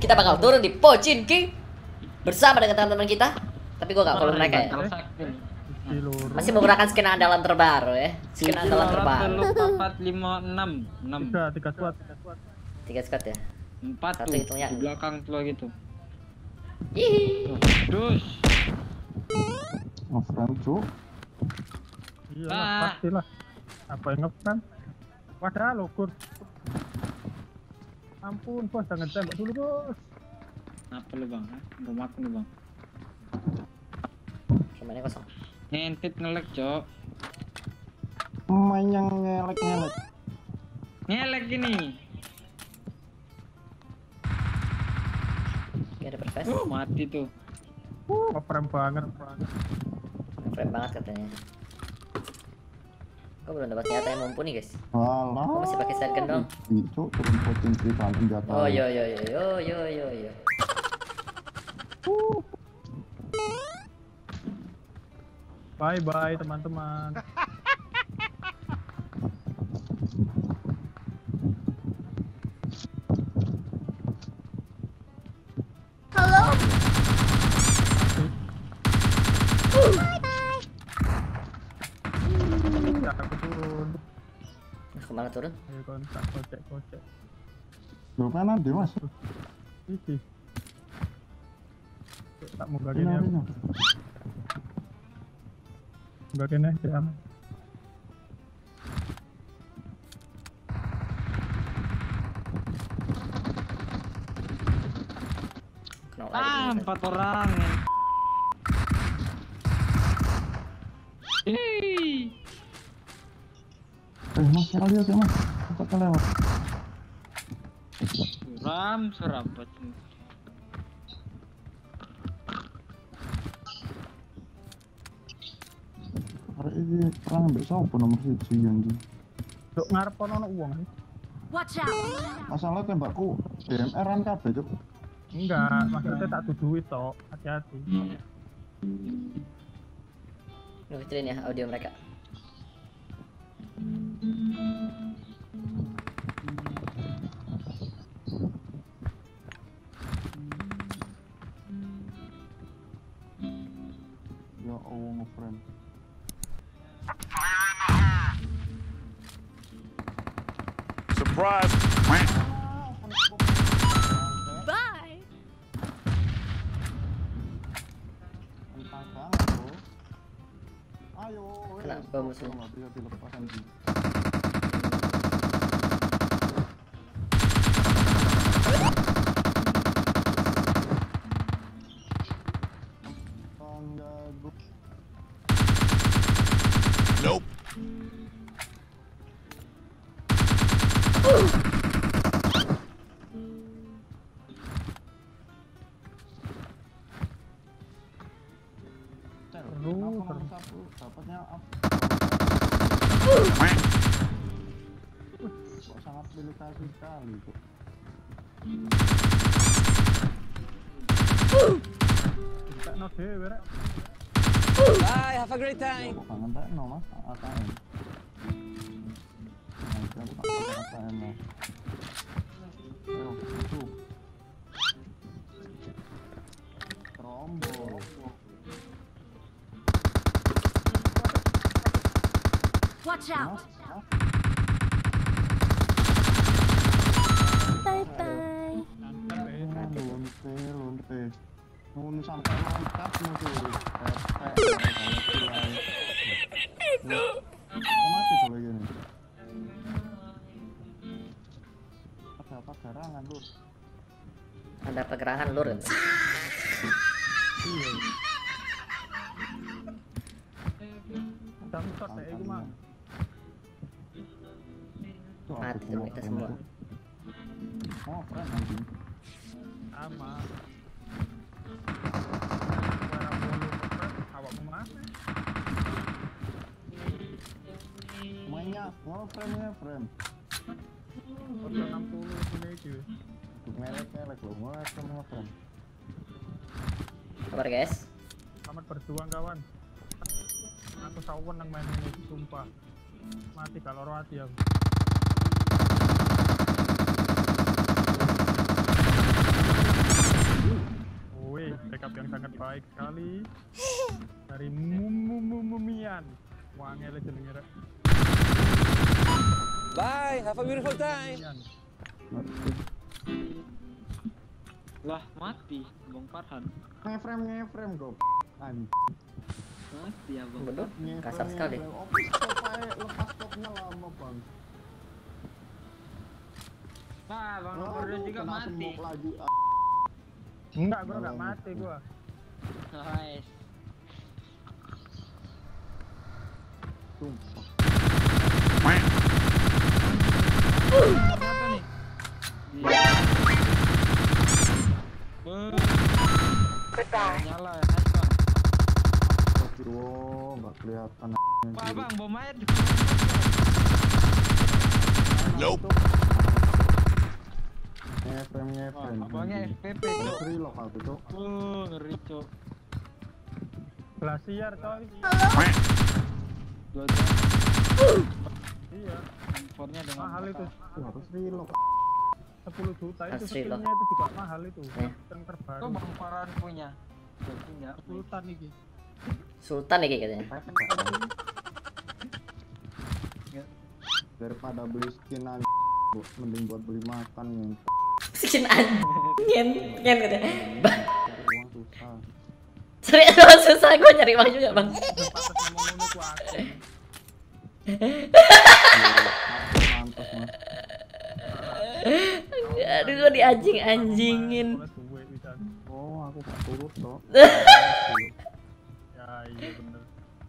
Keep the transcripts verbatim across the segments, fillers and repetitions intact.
kita bakal turun di Pochinki bersama dengan teman-teman kita. Tapi gue gak follow mereka ya. Masih menggunakan skin andalan terbaru ya. Skin andalan terbaru. empat lima enam enam. tiga squad. tiga squad ya. empat Satu tuh hitungnya. di belakang tuh gitu. Ih. Dus. Ngeframe cuk. Iya lah, pastilah. Apa yang ngeframe? Wadah lo kur. Ampun bos, jangan tembak dulu bos. Apa lu bang? Mau makan lu bang? Kemana kosong? Ngentit ngelek cok. Main yang ngelek-ngelek. Ngelek gini. Gak ada perfes. Uh, mati tuh. Uh, ngeframe banget. Keren banget katanya. Gue belum dapat senjata yang mumpuni guys. Alah. Gue masih pakai shotgun dong. Itu turun Pochinki kan senjata. Oh yo yo yo yo yo yo yo. Bye bye teman-teman. Halo. Ya, aku turun. Kemana turun? Ayo kontak kocek kocek. Loh kanan deh mas. Iki. Tak mau gak Ini gini aku. ini. Gak gini ya. Kenal Ah, lagi. empat orang. Hei. Eh mas kali lihat ya mas. Kita lewat. Suram, suram bacin. Hari ini perang ambil siapa nomor siji anjing. Duk ngarep ono uang sih. Watch out. Masalah tembakku D M R-an kabeh cuk. Enggak, maksudnya tak tuduhi tok. Hati-hati. Lu kecilin ya audio mereka. Ya Allah ngeframe. Surprise! Bye. Entah banget bro. Ayo. Kenapa musuhnya? Nggak bisa dilepas anjing. Tangga gue. Nope. Seru, Kenapa seru. nomor satu dapatnya up? Kok sangat delikasi sekali kok. Kita no dewe rek. Bye, have a great time. Kok kangen tak no mas A K M. Nanti aku tak pakai A K M mas. Ayo itu. Trombo. Watch out. Mas, mas. Bye bye. Lonte, lonte. Nun sampai loncat musuh. Itu. Mati kalau gini. Ada apa garangan lur? Ada pergerakan lur. Iya. Kamu shot ya iku mah. Mati tuh kita semua. Oh, keren anjing. Sama. Suara bolu awakmu mana? Mainnya, oh frame-nya frame. Order enam puluh sini iki. Melek-melek loh, mulai semua frame. Kabar guys. Selamat berjuang kawan. Aku sawen nang main ini sumpah. Mati kalau hati aku. baik sekali. Dari Mumumian. Wangel jenenge rek. Bye, have a beautiful time. Lah mati Bang Farhan. Ngeframe ngeframe go. Anjing. Mati ya Bang. Bener, kasar sekali. Opis stop aja, lepas stopnya lama bang. Nah, Bang Oh, Nopor juga kena mati. smoke lagi. ah. Enggak, gua enggak mati gua. Nice. Sumpah. Apa nih? Nyala ya, nice Bang. Astagfirullah, nggak kelihatan. Pak Bang, bom air. Nope. Ngeframe ngeframe. Abangnya F P P cok. Free lock aku cok. Uh, ngeri cok. Glasier coy. Dua jam. Iya, Impornya dengan mahal itu. Harus free lock. sepuluh juta itu Asli loh. skillnya itu juga mahal itu. Eh. Yang terbaru. Kok Bang Farhan punya? Gak punya. Sultan iki. Sultan nih katanya. Daripada beli skin aja, bu, mending buat beli makan yang Skin anjing. Ngen katanya. Bang, cari uang susah. serius banget susah gue nyari uang juga bang. Pantas ngomong ngono ku aku. Mantas mas. Aduh gue dianjing-anjingin. Oleh duit bisa. Oh aku gak turut toh. Ya iya bener.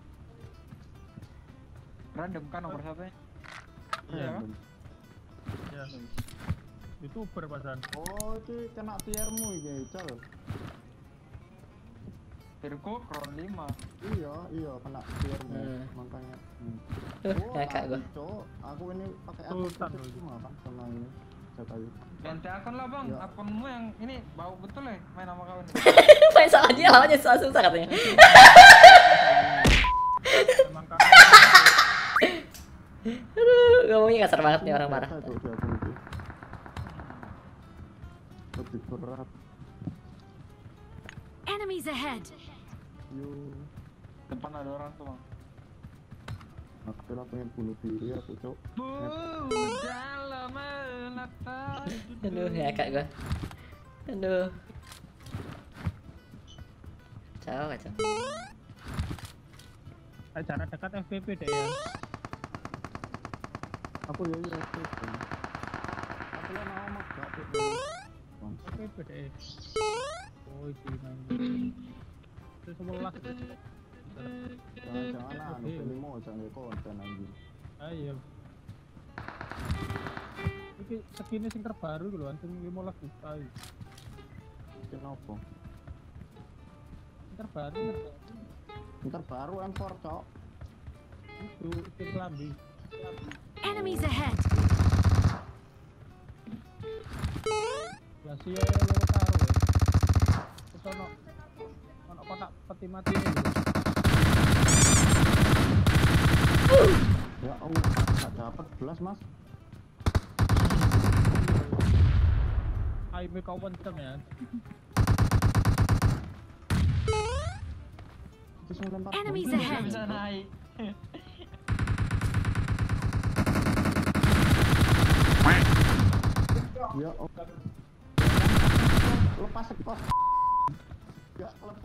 Random kan nomor satu ya? Iya. Random. Ya. YouTuber pasan. Oh itu kena tiermu iki cal. Virgo Crown lima. Iya iya kena tiermu Hmm. makanya. Hmm. Tuh, Oh, kakak tadi, gua. Cok. Aku ini pakai Sultan akun loh. cuma kan sama ini. Saya tahu. Ganti akun lah Bang, Ya. akunmu yang ini bau betul ya main sama kawan. Main salah dia lawannya susah-susah katanya. Emang kan Aduh, ngomongnya kasar banget nih orang marah. Biasa, Cok, di akun itu. Lebih berat. Enemies ahead. Yo. Depan ada orang tuh Bang. Aku lah pengen bunuh diri aku cok. Bu dalam menatap. Aduh, ya kak gua. Aduh. Kacau, kacau. eh, jarak dekat F P P deh ya. Aku ya ya aku. Aku lah mau mak gak tuh. F P P deh. Oh itu main. Itu sebelah. Jangan-jangan anu beli mau jangan konten anjing. Ayo. Iki segini sing terbaru lho, anjing lima belas juta iki. Kenapa? Sing terbaru Ntar baru M empat cok. itu sing klambi. Enemies ahead. Glasia loro karo ya. Terus ono ono kotak peti mati ini. Ya Allah, gak dapat belas mas. Ayo kau kenceng ya. Itu sembilan empat. Enemies Nggak ahead. bisa naik. Ya Allah. Lepas sekos. Ya lepas.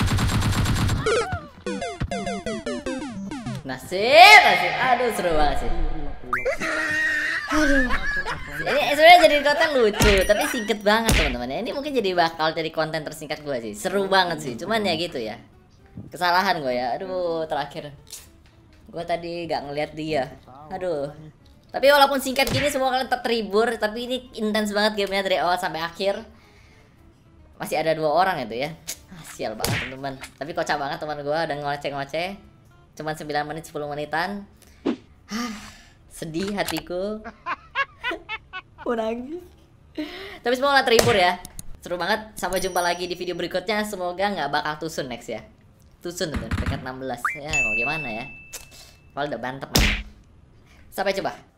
Nasib, nasib. Aduh, seru banget sih. Aduh. Ini sebenarnya jadi konten lucu, tapi singkat banget teman-teman. Ini mungkin jadi bakal jadi konten tersingkat gue sih. Seru banget sih. Cuman ya gitu ya. Kesalahan gue ya. Aduh, terakhir. Gue tadi gak ngeliat dia. Aduh. Tapi walaupun singkat gini semua kalian tetap terhibur, tapi ini intens banget gamenya dari awal sampai akhir. Masih ada dua orang itu ya. Ah, sial banget teman-teman. Tapi kocak banget teman gue dan ngoceh-ngoceh. Cuman sembilan menit sepuluh menitan. Ah, sedih hatiku. Mau nangis. Tapi semoga terhibur ya. Seru banget. Sampai jumpa lagi di video berikutnya. Semoga nggak bakal tusun next ya. Tusun tuh peringkat enam belas. Ya mau gimana ya. Kalau udah bantep. Sampai jumpa.